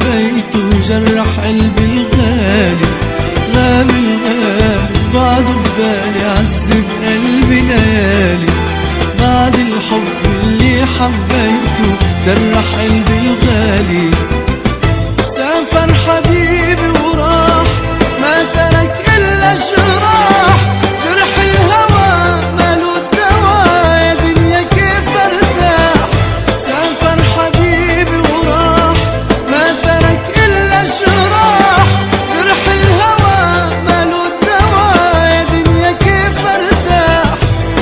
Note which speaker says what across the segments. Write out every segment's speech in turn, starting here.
Speaker 1: حبيته جرح قلبي الغالي، غاب الغالي بعده ببالي عذب قلبي ليالي. بعد الحب اللي حبيته جرح قلبي الغالي. سافر حبيبي وراح ما ترك إلا جراح، جرح الهوى ماله الدواء يا دنيا كيف ارتاح. سافر حبيبي وراح ما ترك إلا جراح، جرح الهوى ماله الدواء يا دنيا كيف ارتاح.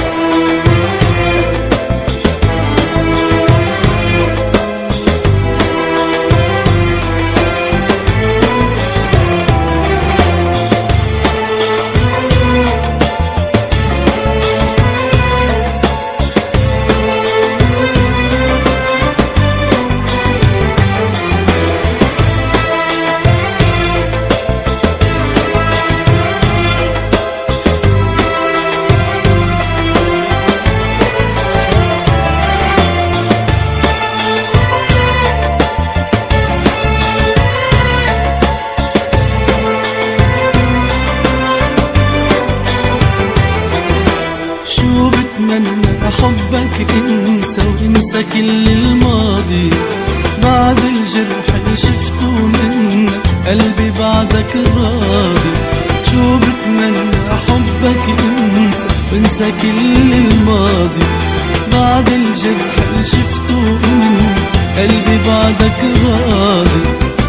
Speaker 1: شو بتمنى حبك انسى وانسى كل الماضي. بعد الجرح اللي شفته منك قلبي بعدك راضي. شو بتمنى حبك انسى وانسى كل الماضي. بعد الجرح اللي شفته منك قلبي بعدك راضي.